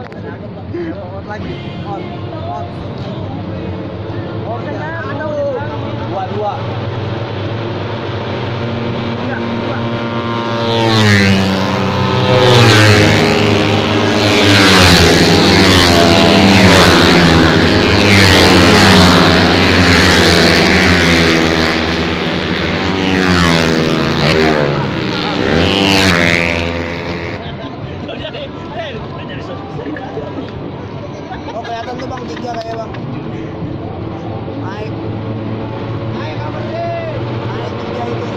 On lagi. On. Dua. Oh, kelihatan tuh bang, 3 kayak bang. Naik apa sih? Naik 3 itu.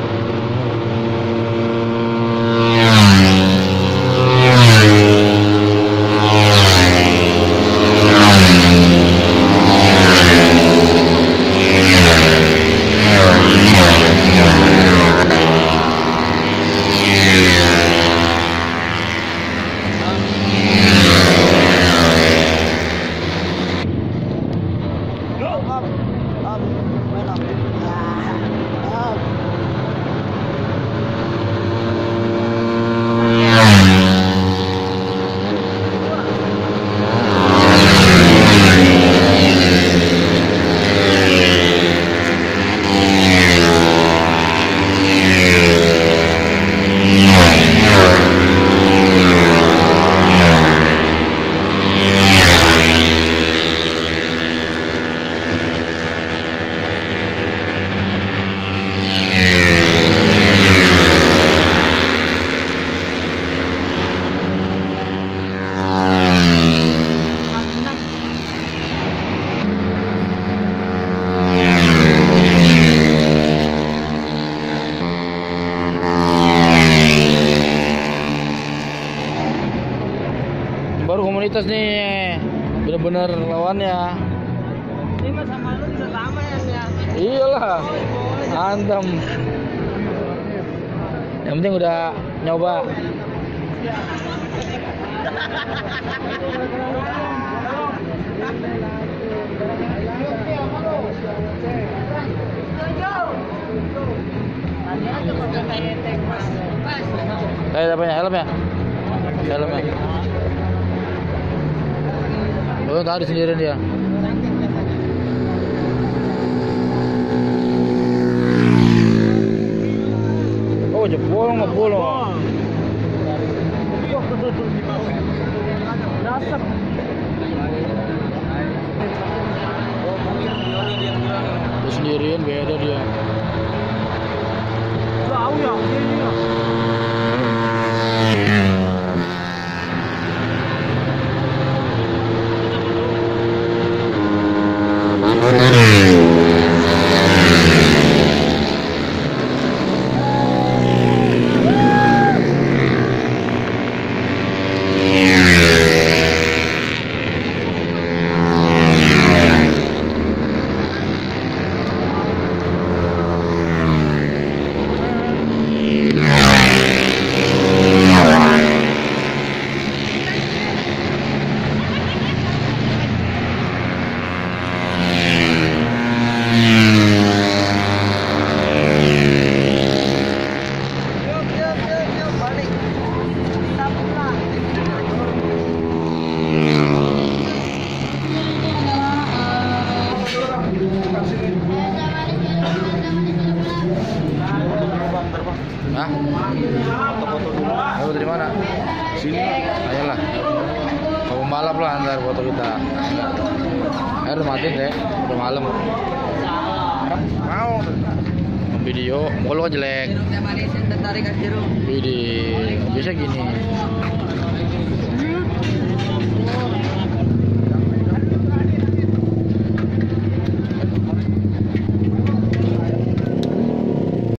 Baru komunitas nih, bener-bener lawannya. Ini mah sama lu udah lama ya. Iyalah, antem. Yang penting udah nyoba. Kayak apanya? Helmnya? Helmnya. Oh, tadi sendirian dia. Oh, jebol ngebol. Nasab. Dia sendirian beda dia. Jauh ya. Hah? Foto-foto dulu. Foto dari mana? Sini. Ayolah. Mau balap lah ntar foto kita. Air udah mati deh, udah malam. Mau. Video, muka lu kan jelek. Widih, biasa gini.